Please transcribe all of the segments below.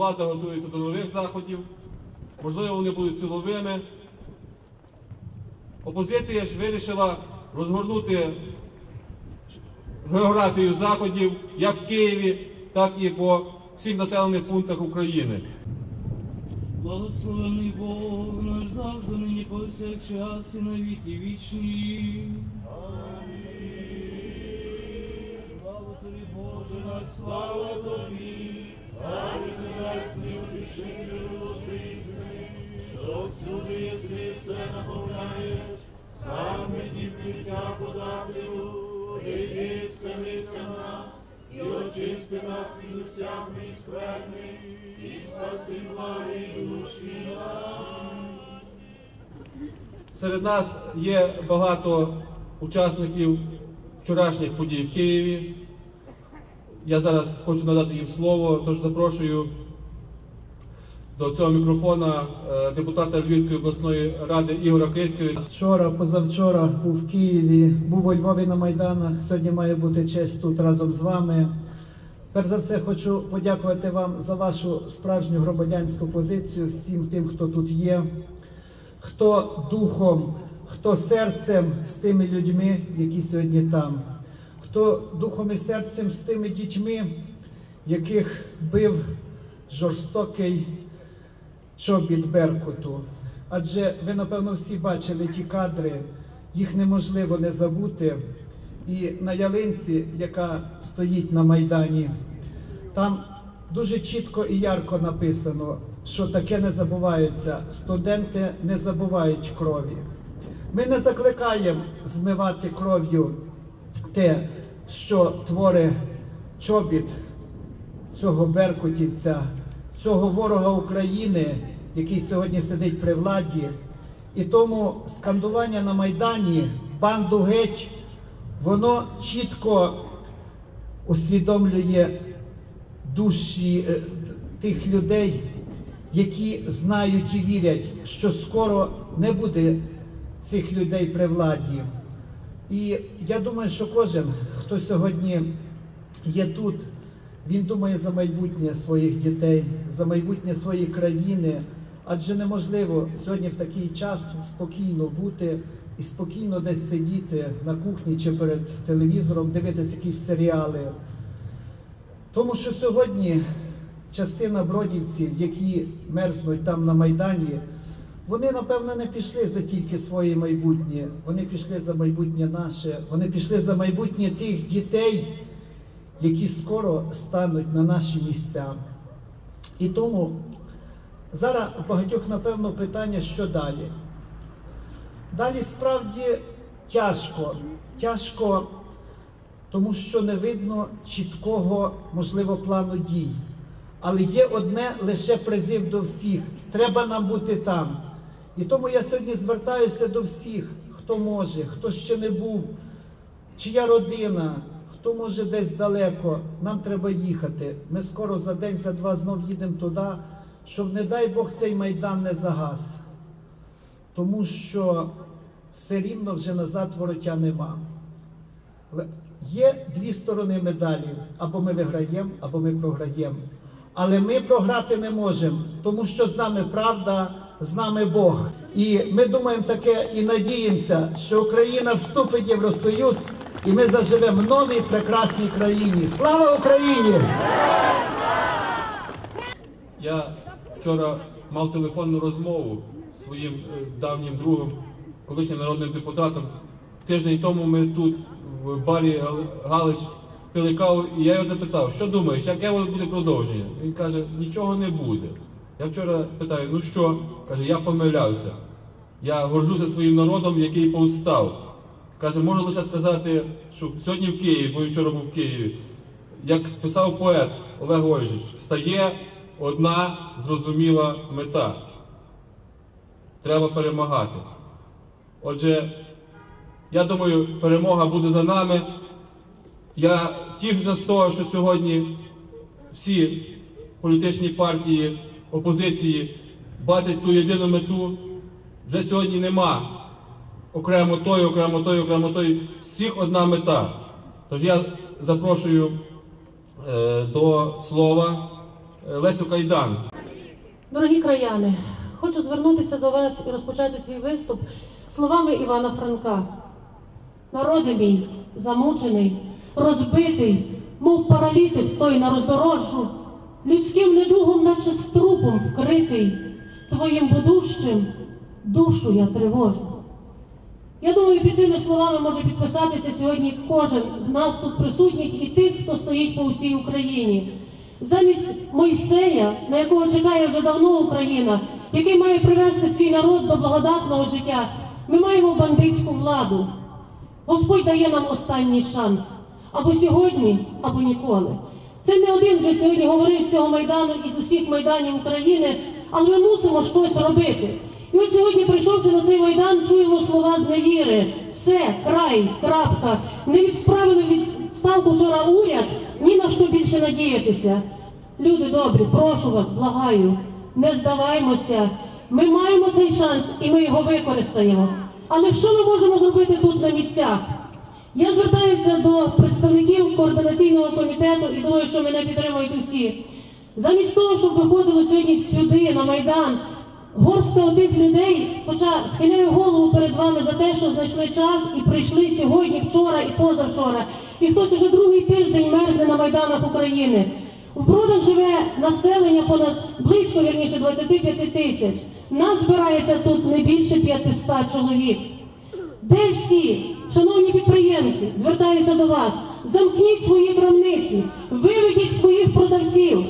влада готується до нових заходів, можливо, вони будуть силовими. Опозиція ж вирішила розгорнути географію заходів як в Києві, так і по всіх населених пунктах України. Благословений Бог наш завжди, нині повсякчас і на віки вічні. Амінь. Слава тобі, Боже наш, слава тобі, Царю Небесний, утішителю душі істини, що всюди єси, все наповняєш, сам мені життя подателю, прийди, вселися в нас, і очисти нас від усякої скверни, і спаси благі душі наші. Серед нас є багато учасників вчорашніх подій в Києві. Я зараз хочу надати їм слово, тож запрошую до цього мікрофона депутата Львівської обласної ради Ігоря Киського. Вчора, позавчора був в Києві, був у Львові на Майданах, сьогодні має бути честь тут разом з вами. Перш за все хочу подякувати вам за вашу справжню громадянську позицію, всім тим, хто тут є, хто духом, хто серцем з тими людьми, які сьогодні там, хто духом і серцем з тими дітьми, яких бив жорстокий чобіт Беркуту. Адже ви, напевно, всі бачили ті кадри, їх неможливо не забути. І на ялинці, яка стоїть на Майдані, там дуже чітко і ярко написано, що таке не забувається. Студенти не забувають крові. Ми не закликаємо змивати кров'ю те, що творить чобіт цього беркутівця, цього ворога України, який сьогодні сидить при владі. І тому скандування на Майдані «Банду геть», воно чітко усвідомлює душі тих людей, які знають і вірять, що скоро не буде цих людей при владі. І я думаю, що кожен, хто сьогодні є тут, він думає за майбутнє своїх дітей, за майбутнє своєї країни, адже неможливо сьогодні в такий час спокійно бути і спокійно десь сидіти на кухні чи перед телевізором, дивитися якісь серіали. Тому що сьогодні частина бродівців, які мерзнуть там на Майдані, вони, напевно, не пішли за тільки своє майбутнє, вони пішли за майбутнє наше, вони пішли за майбутнє тих дітей, які скоро стануть на наші місця. І тому зараз у багатьох, напевно, питання, що далі. Далі справді тяжко. Тяжко, тому що не видно чіткого, можливо, плану дій. Але є одне лише призив до всіх. Треба нам бути там. І тому я сьогодні звертаюся до всіх, хто може, хто ще не був, чия родина, хто може десь далеко. Нам треба їхати. Ми скоро за день, за два знов їдемо туди, щоб, не дай Бог, цей Майдан не загас. Тому що все рівно вже назад вороття нема. Є дві сторони медалі. Або ми виграємо, або ми програємо. Але ми програти не можемо, тому що з нами правда, з нами Бог. І ми думаємо таке і надіємося, що Україна вступить в Євросоюз, і ми заживемо в новій прекрасній країні. Слава Україні! Я вчора мав телефонну розмову зі своїм давнім другом, колишнім народним депутатом. Тиждень тому ми тут в барі Галич пили каву, і я його запитав, що думаєш, яке буде продовження? Він каже, нічого не буде. Я вчора питаю, ну що? Каже, я помилявся. Я горджуся своїм народом, який повстав. Каже, можу лише сказати, що сьогодні в Києві, бо він вчора був в Києві, як писав поет Олег Ольжич, стає одна зрозуміла мета. Треба перемагати. Отже, я думаю, перемога буде за нами. Я тішуся з того, що сьогодні всі політичні партії опозиції бачать ту єдину мету. Вже сьогодні нема окремо той, окремо той, окремо той. Всіх одна мета. Тож я запрошую до слова Лесю Кайдан. Дорогі краяни, хочу звернутися до вас і розпочати свій виступ словами Івана Франка. Народи мій, замучений, розбитий, мов паралітик той на роздорожжу, людським недугом, наче струпом вкритий, твоїм будущим душу я тривожу. Я думаю, під цими словами може підписатися сьогодні кожен з нас тут присутніх і тих, хто стоїть по всій Україні. Замість Мойсея, на якого чекає вже давно Україна, який має привести свій народ до благодатного життя, ми маємо бандитську владу. Господь дає нам останній шанс. Або сьогодні, або ніколи. Це не один вже сьогодні говорив з цього Майдану і з усіх Майданів України, але ми мусимо щось робити. І от сьогодні, прийшовши на цей Майдан, чуємо слова зневіри. Все, край, крапка. Не відправили відставку вчора уряд, ні на що більше надіятися. Люди добрі, прошу вас, благаю, не здаваймося. Ми маємо цей шанс і ми його використаємо. Але що ми можемо зробити тут на місцях? Я звертаюся до представників координаційного комітету і думаю, що мене підтримують усі. Замість того, щоб виходило сьогодні сюди, на Майдан, горстка отих людей, хоча схиляю голову перед вами за те, що знайшли час і прийшли сьогодні, вчора і позавчора. І хтось уже другий тиждень мерзне на Майданах України. В Бродах живе населення близько 25 тисяч. Нас збирається тут не більше 500 чоловік. Де всі? Шановні підприємці, звертаюся до вас. Замкніть свої крамниці, виведіть своїх продавців.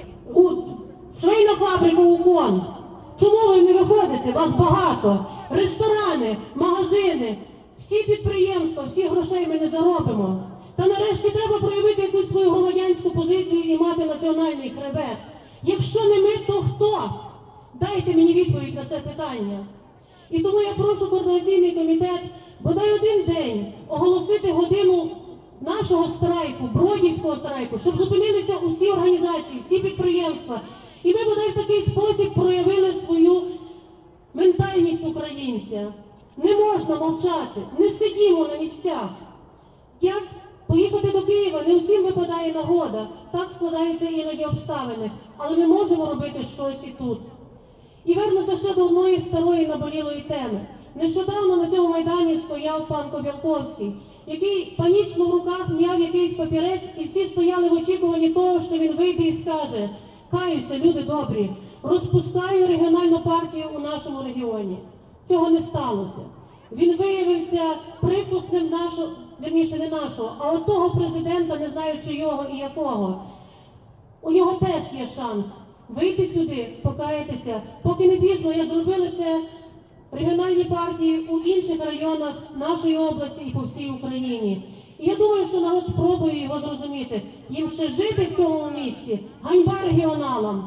Швейна фабрика «Укон». Чому ви не виходите? Вас багато. Ресторани, магазини, всі підприємства, всі грошей ми не заробимо. Та нарешті треба проявити якусь свою громадянську позицію і мати національний хребет. Якщо не ми, то хто? Дайте мені відповідь на це питання. І тому я прошу координаційний комітет бодай один день оголосити годину нашого страйку, бродівського страйку, щоб зупинилися усі організації, всі підприємства. І ми бодай в такий спосіб проявили свою ментальність українця. Не можна мовчати, не сидімо на місцях. Як поїхати до Києва? Не усім випадає нагода, так складаються іноді обставини, але ми можемо робити щось і тут. І вернуся ще до одної старої наболілої теми. Нещодавно на цьому Майдані стояв пан Кобялковський, який панічно в руках м'яв якийсь папірець, і всі стояли в очікуванні того, що він вийде і скаже: «Каюся, люди добрі, розпускаю регіональну партію у нашому регіоні». Цього не сталося. Він виявився припустним нашого, вірніше не нашого, а от того президента, не знаю чийого і якого. У нього теж є шанс вийти сюди, покаятися, поки не пізно, як зробили це регіональні партії у інших районах нашої області і по всій Україні. І я думаю, що народ спробує його зрозуміти. Їм ще жити в цьому місті. Ганьба регіоналам!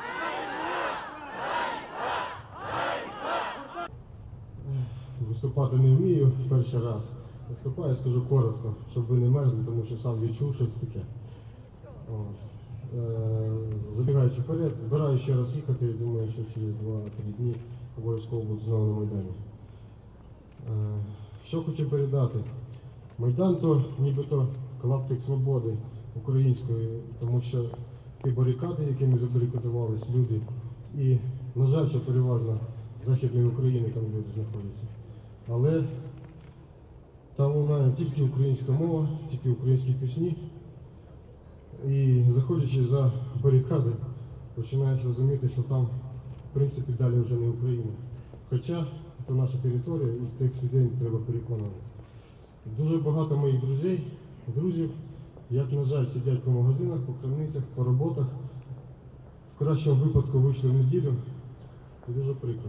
Виступати не вмію перший раз. Виступаю, скажу коротко, щоб ви не мерзли, тому що сам відчув щось таке. Забігаючи вперед, збираю ще раз їхати, думаю, що через 2-3 дні обов'язково буду знову на Майдані. Що хочу передати? Майдан то нібито клаптик свободи української, тому що ті барикади, якими забарикадувались люди, і, на жаль, що переважно Західної України там люди знаходяться. Але там лунає тільки українська мова, тільки українські пісні. І заходячи за барикади, починаєш розуміти, що там, в принципі, далі вже не Україна. Хоча це наша територія і тих людей треба переконувати. Дуже багато моїх друзів, як, на жаль, сидять по магазинах, по крамницях, по роботах. В кращому випадку вийшли в неділю. І дуже прикро.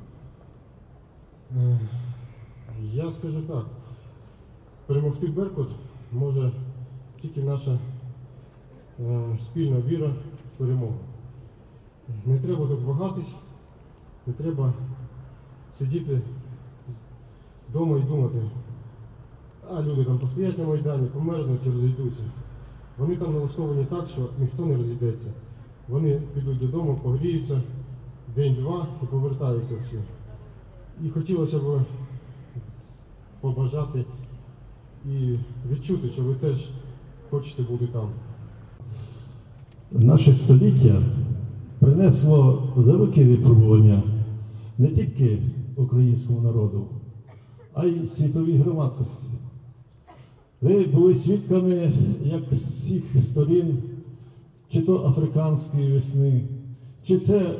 Я скажу так, перемогти Беркут може тільки наша спільна віра в перемогу. Не треба тут вагатись, не треба сидіти вдома і думати, а люди там постоять на Майдані, померзнуть і розійдуться. Вони там налаштовані так, що ніхто не розійдеться. Вони підуть додому, погріються день-два і повертаються всі. І хотілося б побажати і відчути, що ви теж хочете бути там. наше століття принесло велике випробування не тільки українському народу, а й світовій громадськості. Ви були свідками, як з всіх сторін, чи то африканської весни, чи це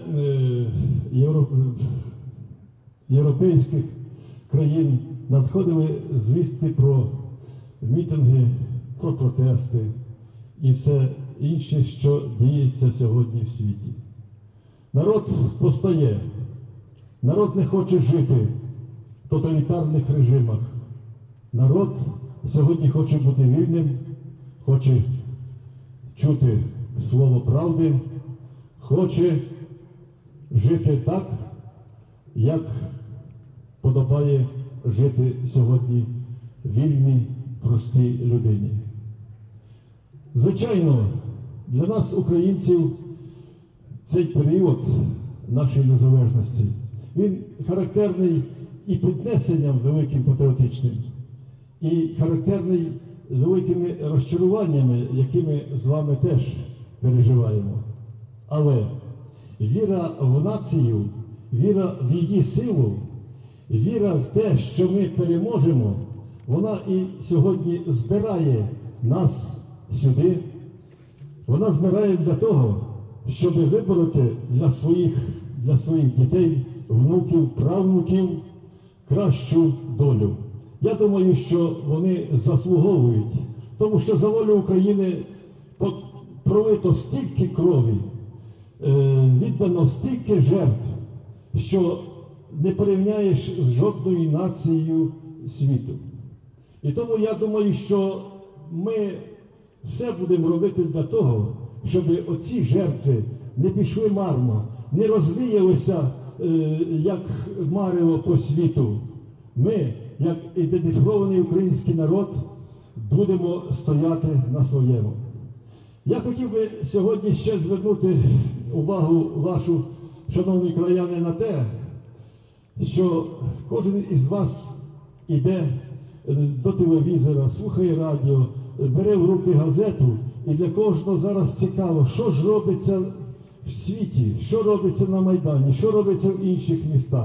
європейських країн, надходили звістки про мітинги, про протести і все інше, що діється сьогодні в світі. Народ повстає, народ не хоче жити в тоталітарних режимах. Народ сьогодні хоче бути вільним, хоче чути слово правди, хоче жити так, як подобає жити сьогодні вільній, простій людині. Звичайно, для нас, українців, цей період нашої незалежності, він характерний і піднесенням великим патріотичним, і характерний великими розчаруваннями, які ми з вами теж переживаємо. Але віра в націю, віра в її силу, віра в те, що ми переможемо, вона і сьогодні збирає нас сюди. Вона збирає для того, щоб вибороти для своїх дітей, внуків, правнуків кращу долю. Я думаю, що вони заслуговують, тому що за волю України пролито стільки крові, віддано стільки жертв, що не порівняєш з жодною нацією світу. І тому я думаю, що ми все будемо робити для того, щоб оці жертви не пішли марно, не розвіялися, як марево по світу. Ми, як ідентифікований український народ, будемо стояти на своєму. Я хотів би сьогодні ще звернути увагу вашу, шановні краяни, на те, що кожен із вас іде до телевізора, слухає радіо, бере в руки газету, і для кожного зараз цікаво, що ж робиться в світі, що робиться на Майдані, що робиться в інших містах.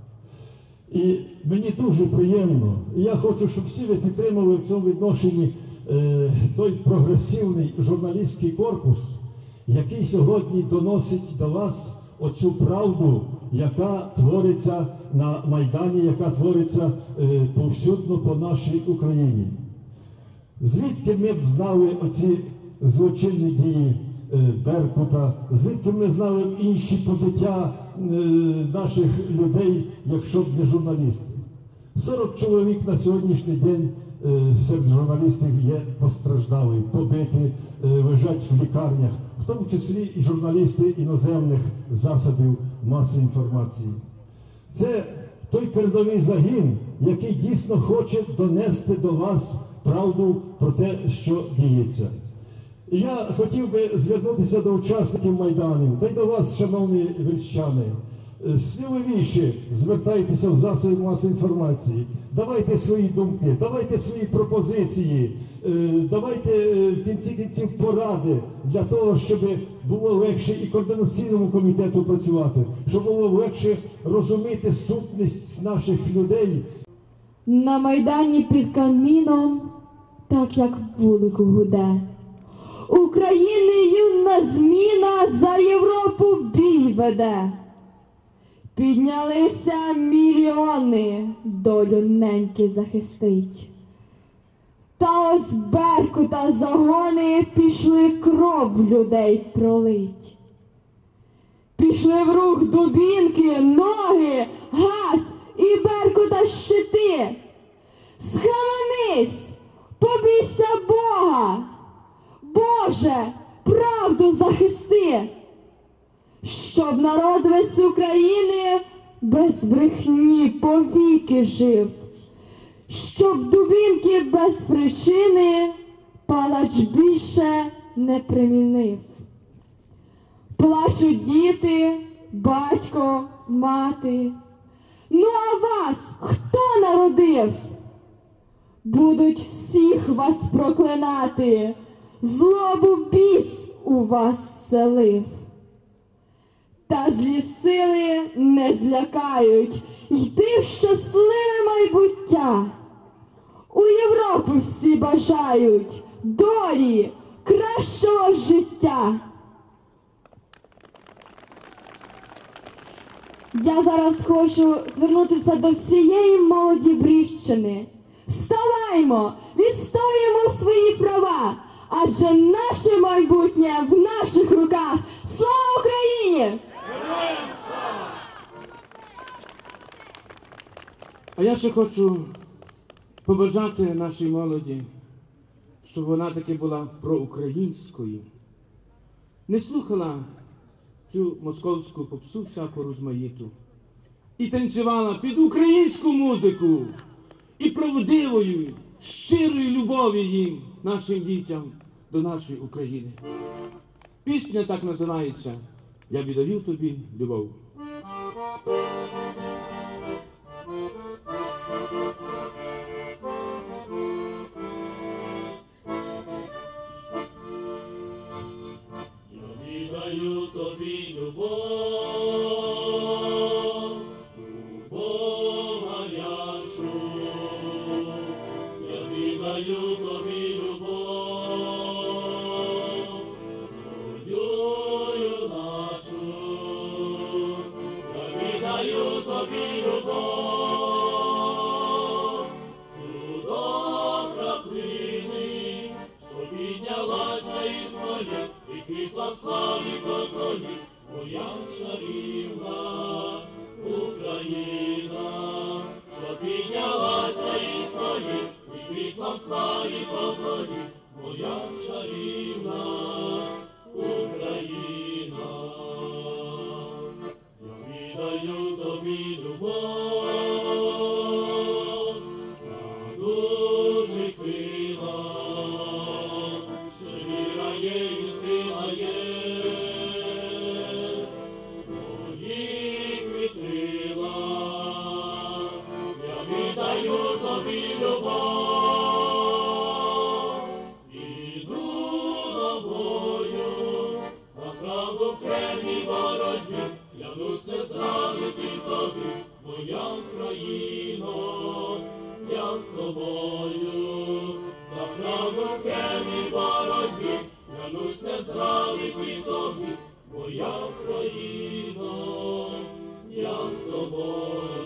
І мені дуже приємно, і я хочу, щоб всі ви підтримали в цьому відношенні той прогресивний журналістський корпус, який сьогодні доносить до вас оцю правду, яка твориться на Майдані, яка твориться повсюдно по нашій Україні. Звідки ми б знали оці злочинні дії Беркута, звідки ми знали інші побиття наших людей, якщо б не журналісти? 40 чоловік на сьогоднішній день серед журналістів є постраждалі, побиті, лежать в лікарнях, в тому числі і журналісти іноземних засобів масової інформації. Це той передовий загін, який дійсно хоче донести до вас правду про те, що діється. І я хотів би звернутися до учасників Майдану, та й до вас, шановні вільчани. Сміливіше звертайтеся в засоби масової інформації, давайте свої думки, давайте свої пропозиції, давайте в кінці кінців поради для того, щоб було легше і координаційному комітету працювати, щоб було легше розуміти сутність наших людей. На Майдані під Кабміном, так як вулик гуде, України юна зміна за Європу бій веде. Піднялися мільйони, долю неньки захистить. Та ось Беркута загони пішли кров людей пролить. Пішли в рух дубінки, ноги, газ і Беркута щити. Схаменись, побійся Бога, Боже, правду захисти. Щоб народ весь України без брехні повіки жив, щоб дубінки без причини палач більше не примінив. Плачуть діти, батько, мати. Ну а вас хто народив? Будуть всіх вас проклинати, злобу біс у вас селив. Та злі сили не злякають, йди в щасливе майбуття. У Європу всі бажають долі, кращого життя. Я зараз хочу звернутися до всієї молоді Брівщини. Вставаймо, відстоюємо свої права, адже наше майбутнє в наших руках. Слава Україні! А я ще хочу побажати нашій молоді, щоб вона таки була проукраїнською, не слухала цю московську попсу всяку розмаїту і танцювала під українську музику і правдивою, щирою любов'ю їм, нашим дітям, до нашої України. Пісня так називається «Я віддаю тобі любов». Віддаю тобі любов, любов гарячу. Я віддаю тобі любов, свою юначу. Я віддаю тобі любов, до краплини, що піднялася із колін, і квітла славі поколінь, моя чарівна Україна, що піднялася із колін, і квітла славі поколінь, моя чарівна Україна. Я віддаю тобі любов, радужі крила, щира є і сила є, моїх вітрила. Я віддаю тобі любов, іду до бою, за правду в кремній боротьбі, клянусь не зрадити тобі, моя Україно, я з тобою, за правду в кремній боротьбі, клянусь не зрадити тобі, моя Україно, я з тобою.